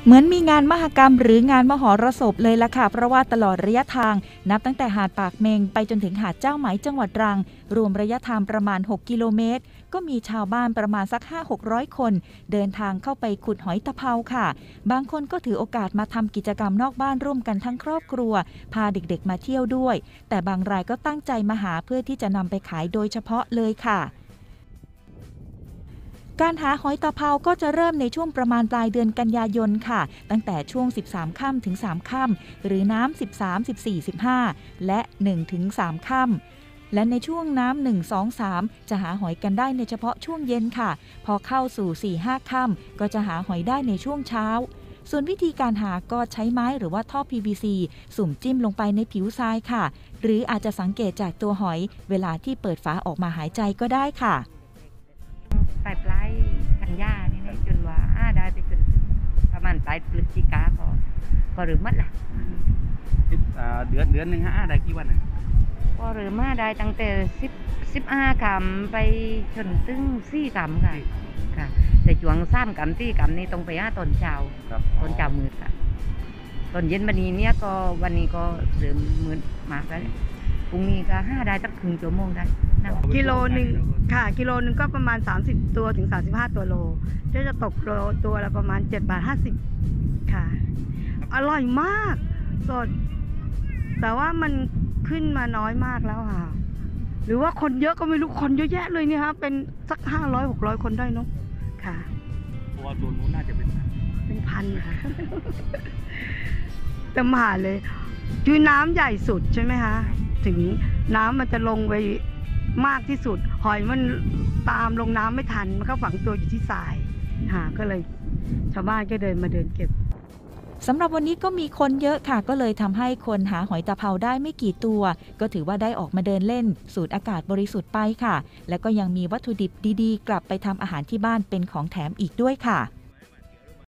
เหมือนมีงานมหกรรมหรืองานมหรสพเลยล่ะค่ะเพราะว่าตลอดระยะทางนับตั้งแต่หาดปากเมงไปจนถึงหาดเจ้าไหมจังหวัดตรังรวมระยะทางประมาณ6กิโลเมตรก็มีชาวบ้านประมาณสัก 500-600 คนเดินทางเข้าไปขุดหอยตะเภาค่ะบางคนก็ถือโอกาสมาทำกิจกรรมนอกบ้านร่วมกันทั้งครอบครัวพาเด็กๆมาเที่ยวด้วยแต่บางรายก็ตั้งใจมาหาเพื่อที่จะนำไปขายโดยเฉพาะเลยค่ะการหาหอยตะเภาก็จะเริ่มในช่วงประมาณปลายเดือนกันยายนค่ะตั้งแต่ช่วง13ค่ำถึง3ค่ำหรือน้ำ13 14 15และ1ถึง3ค่ำและในช่วงน้ำ1 2 3จะหาหอยกันได้ในเฉพาะช่วงเย็นค่ะพอเข้าสู่ 4-5 ค่ำก็จะหาหอยได้ในช่วงเช้าส่วนวิธีการหาก็ใช้ไม้หรือว่าท่อ PVC สุ่มจิ้มลงไปในผิวทรายค่ะหรืออาจจะสังเกตจากตัวหอยเวลาที่เปิดฝาออกมาหายใจก็ได้ค่ะปลายกันยานี่นะจนว่าได้ไปจนประมาณปลายพฤศจิกาก็หรือมัดล่ะเดือนหนึ่งได้กี่วันก็หรือมาได้ตั้งแต่15กรัมไปจนถึง4กรัมค่ะแต่ช่วง3กรัม4กรัมนี่ต้องไปตอนเช้ามืดค่ะตอนเย็นวันนี้เนี่ยก็วันนี้ก็เริ่มมืดมากแล้วพรุ่งนี้ก็ได้สักครึ่งชั่วโมงได้กิโลนึงค่ะกิโลนึงก็ประมาณ30ตัวถึง35ตัวโลจะตกโลตัวละประมาณ7.50 บาทค่ะอร่อยมากสดแต่ว่ามันขึ้นมาน้อยมากแล้วค่ะหรือว่าคนเยอะก็ไม่รู้คนเยอะแยะเลยเนี่ยฮะเป็นสัก500-600 คนได้เนาะค่ะเพราะว่าตัวนู้นน่าจะเป็นพันค่ะเต็มหาดเลยคือน้ำใหญ่สุดใช่ไหมคะถึงน้ำมันจะลงไปมากที่สุดหอยมันตามลงน้ำไม่ทันมันก็ฝังตัวอยู่ที่ทรายก็เลยชาวบ้านก็เดินเก็บสำหรับวันนี้ก็มีคนเยอะค่ะก็เลยทำให้คนหาหอยตะเภาได้ไม่กี่ตัวก็ถือว่าได้ออกมาเดินเล่นสูดอากาศบริสุทธิ์ไปค่ะและก็ยังมีวัตถุดิบดีๆกลับไปทำอาหารที่บ้านเป็นของแถมอีกด้วยค่ะ